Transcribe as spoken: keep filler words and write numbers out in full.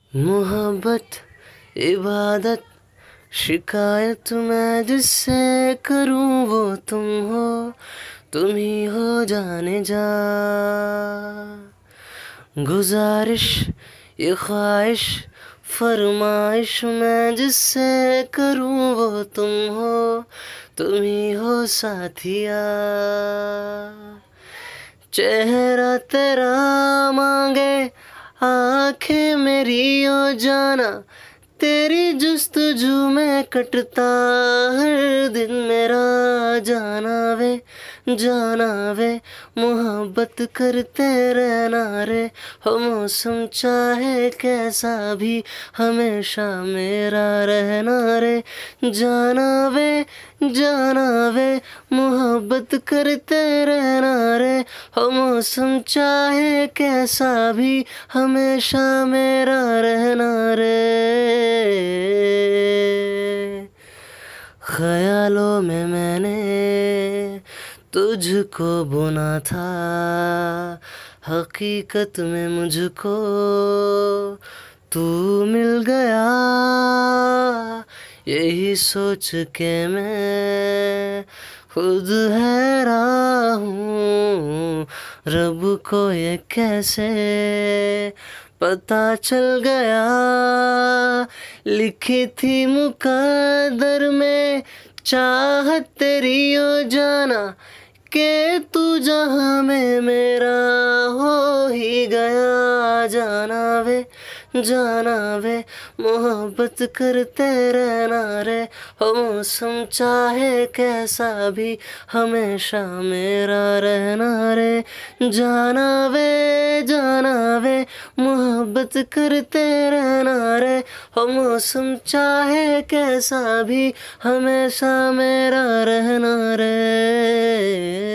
मोहब्बत इबादत शिकायत मैं जिससे करूं वो तुम हो, तुम ही हो जाने जा। गुजारिश ये ख्वाहिश फरमाइश मैं जिससे करूं वो तुम हो, तुम ही हो साथिया। चेहरा तेरा मांगे आंखें मेरी ओ जाना, तेरी जुस्तजू में कटता हर दिन मेरा। जाना वे जाना वे मोहब्बत करते रहना रे, हो मौसम चाहे कैसा भी हमेशा मेरा रहना रे। जाना वे जाना वे मोहब्बत करते रहना रे, हो मौसम चाहे कैसा भी हमेशा मेरा रहना रे। ख्यालों में मैंने तुझको बुना था, हकीकत में मुझको तू मिल गया। यही सोच के मैं खुद हैरान हूँ, रब को ये कैसे पता चल गया। लिखी थी मुकद्दर में चाहत तेरी ओ जाना, के तू जहाँ में मेरा हो ही गया। जाना वे जाना वे मोहब्बत करते रहना रे, हो मौसम चाहे कैसा भी हमेशा मेरा रहना रे। जाना वे जाना वे मोहब्बत करते रहना रे, हो मौसम चाहे कैसा भी हमेशा मेरा रहना रे।